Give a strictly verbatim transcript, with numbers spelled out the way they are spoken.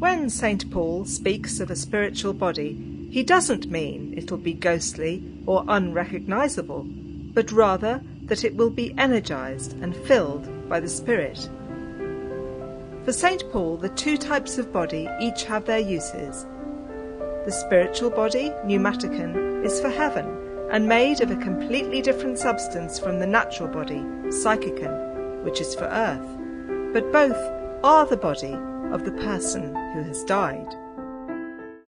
When Saint Paul speaks of a spiritual body, he doesn't mean it'll be ghostly or unrecognisable, but rather that it will be energised and filled by the Spirit. For Saint Paul, the two types of body each have their uses. The spiritual body, pneumaticon, is for heaven and made of a completely different substance from the natural body, psychicon, which is for earth. But both are the body of the person who has died.